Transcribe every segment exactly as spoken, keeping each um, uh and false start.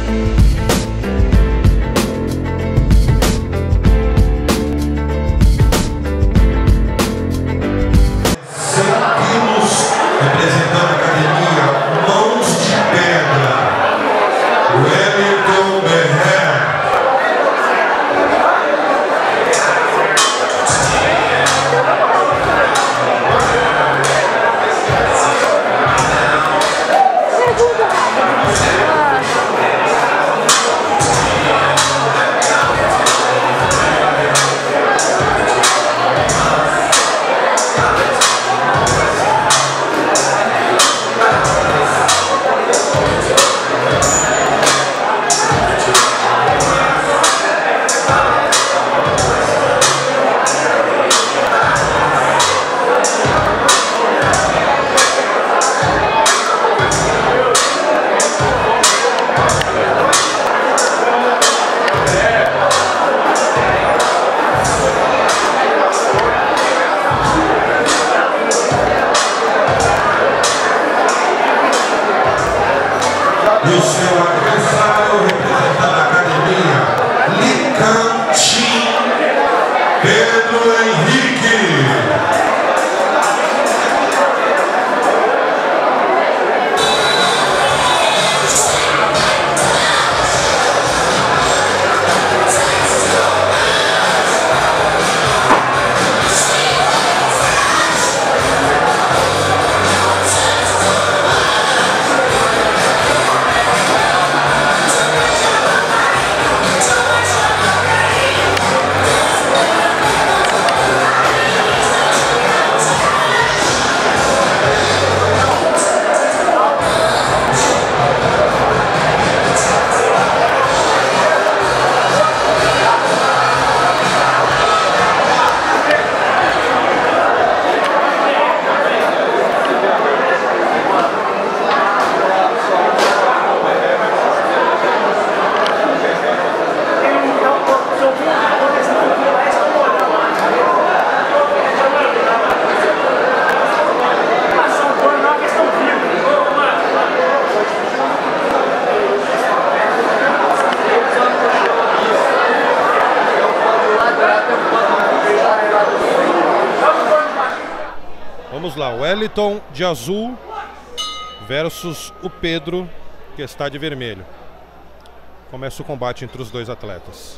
E o seu adversário, representando a academia, Licantim, Pedro Henrique. Vamos lá, o Wellington de azul versus o Pedro, que está de vermelho. Começa o combate entre os dois atletas.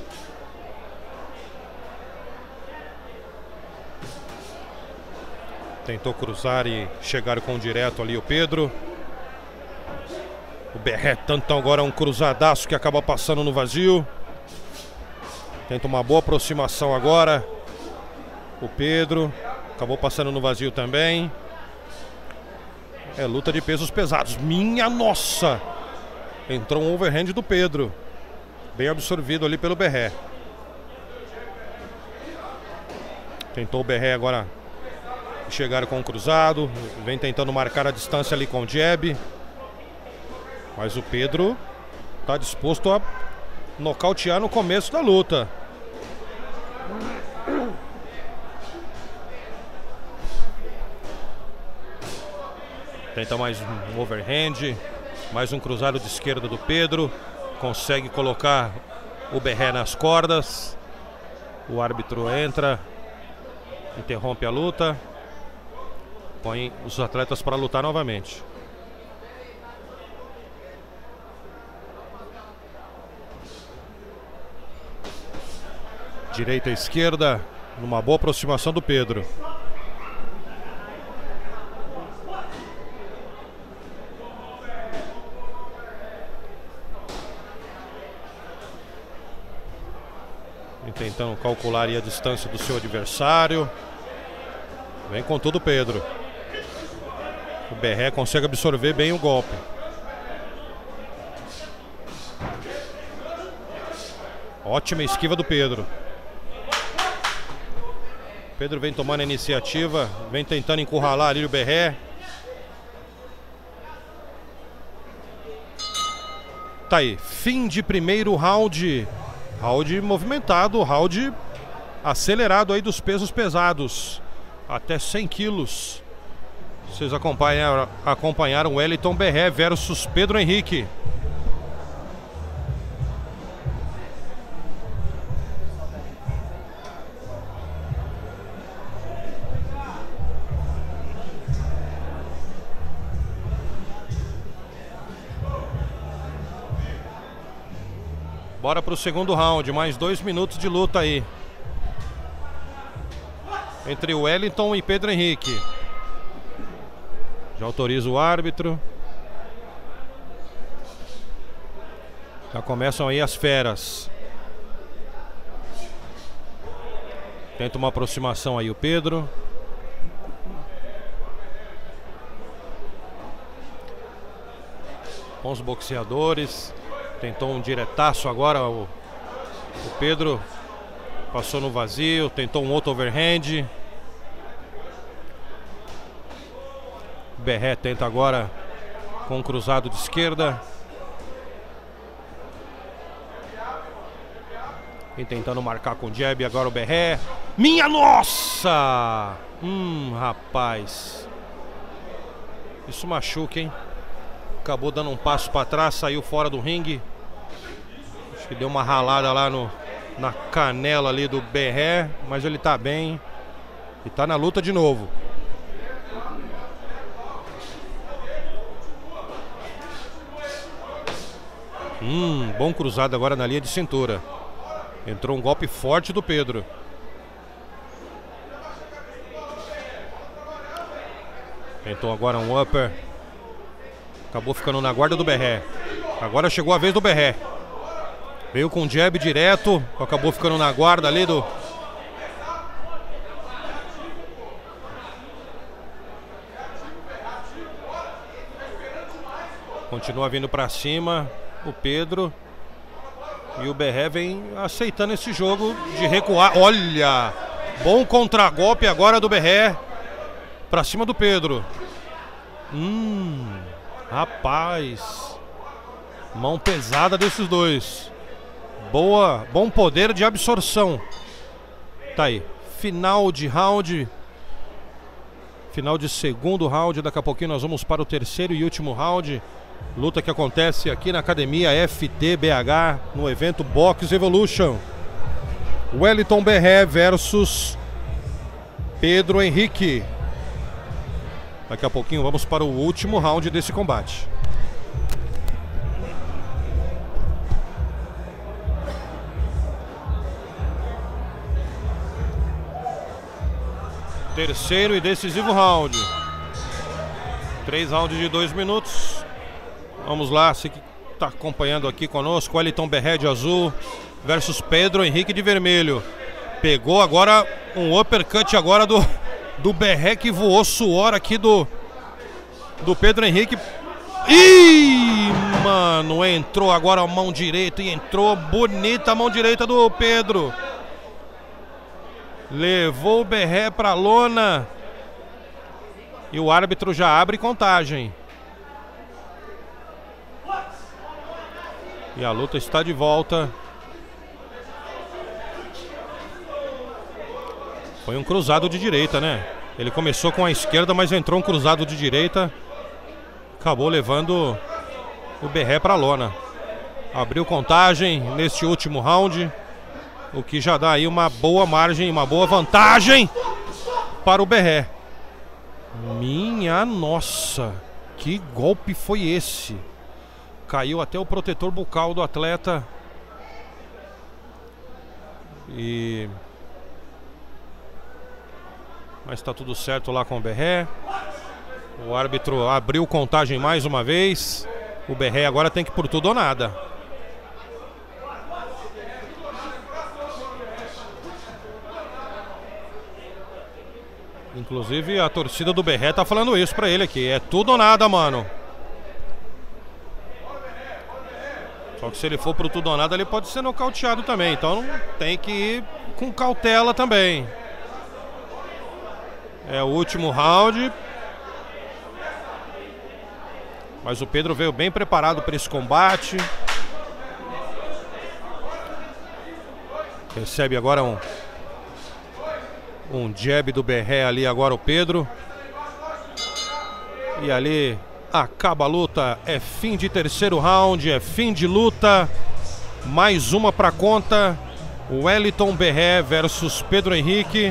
Tentou cruzar e chegar com direto ali o Pedro. O Berré tentando agora um cruzadaço que acaba passando no vazio. Tenta uma boa aproximação agora. O Pedro acabou passando no vazio também. É luta de pesos pesados. Minha nossa! Entrou um overhand do Pedro. Bem absorvido ali pelo Berré. Tentou o Berré agora chegar com o cruzado. Vem tentando marcar a distância ali com o jab. Mas o Pedro está disposto a nocautear no começo da luta. Tenta mais um overhand, mais um cruzado de esquerda do Pedro. Consegue colocar o Berré nas cordas. O árbitro entra, interrompe a luta, põe os atletas para lutar novamente. Direita e esquerda, numa boa aproximação do Pedro. Tentando calcular aí a distância do seu adversário. Vem com tudo o Pedro. O Berré consegue absorver bem o golpe. Ótima esquiva do Pedro. Pedro vem tomando a iniciativa, vem tentando encurralar ali o Berré. Tá aí, fim de primeiro round. Round movimentado, round acelerado aí dos pesos pesados. Até cem quilos. Vocês acompanharam, acompanharam Wellington Berré versus Pedro Henrique. Bora pro segundo round, mais dois minutos de luta aí. Entre o Wellington e Pedro Henrique. Já autoriza o árbitro. Já começam aí as feras. Tenta uma aproximação aí o Pedro. Bons boxeadores. Tentou um diretaço agora o, o Pedro. Passou no vazio. Tentou um outro overhand. Berré tenta agora com um cruzado de esquerda. Vem tentando marcar com o jab. Agora o Berré. Minha nossa! Hum, rapaz. Isso machuca, hein? Acabou dando um passo para trás. Saiu fora do ringue. Acho que deu uma ralada lá no, na canela ali do Berré. Mas ele tá bem. E tá na luta de novo. Hum, bom cruzado agora na linha de cintura. Entrou um golpe forte do Pedro. Tentou agora um upper. Acabou ficando na guarda do Berré. Agora chegou a vez do Berré. Veio com jab direto. Acabou ficando na guarda ali do... Continua vindo pra cima o Pedro. E o Berré vem aceitando esse jogo de recuar. Olha! Bom contragolpe agora do Berré. Pra cima do Pedro. Hum, rapaz. Mão pesada desses dois. Boa, bom poder de absorção. Tá aí. Final de round. Final de segundo round. Daqui a pouquinho nós vamos para o terceiro e último round. Luta que acontece aqui na Academia F T B H, no evento Box Evolution. Wellington Berré versus Pedro Henrique. Daqui a pouquinho vamos para o último round desse combate. Terceiro e decisivo round. Três rounds de dois minutos. Vamos lá, você que está acompanhando aqui conosco. Wellington Berré de azul versus Pedro Henrique de vermelho. Pegou agora um uppercut agora do, do Berré, que voou suor aqui do, do Pedro Henrique. Ih, mano, entrou agora a mão direita e entrou bonita a mão direita do Pedro. Levou o Berré para a lona. E o árbitro já abre contagem. E a luta está de volta. Foi um cruzado de direita, né? Ele começou com a esquerda, mas entrou um cruzado de direita. Acabou levando o Berré para a lona. Abriu contagem neste último round. O que já dá aí uma boa margem, uma boa vantagem para o Berré. Minha nossa, que golpe foi esse? Caiu até o protetor bucal do atleta. E... Mas tá tudo certo lá com o Berré. O árbitro abriu contagem mais uma vez. O Berré agora tem que ir por tudo ou nada. Inclusive a torcida do Berré tá falando isso pra ele aqui. É tudo ou nada, mano. Só que se ele for pro tudo ou nada, ele pode ser nocauteado também. Então tem que ir com cautela também. É o último round. Mas o Pedro veio bem preparado para esse combate. Recebe agora um Um jab do Berré ali agora o Pedro. E ali acaba a luta. É fim de terceiro round. É fim de luta. Mais uma pra conta. Wellington Berré versus Pedro Henrique.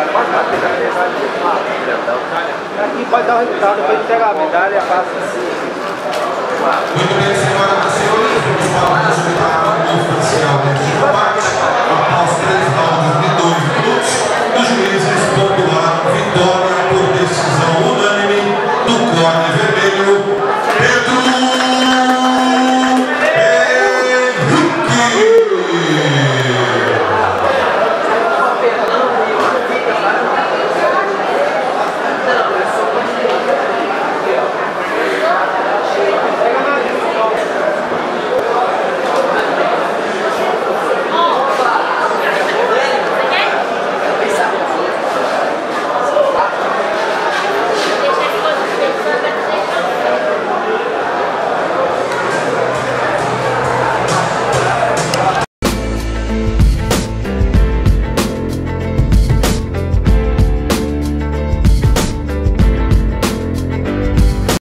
Pode bater na medalha. Aqui pode dar o resultado, depois de pegar a medalha, é fácil. Muito bem, senhoras e senhores, vamos falar do resultado oficial.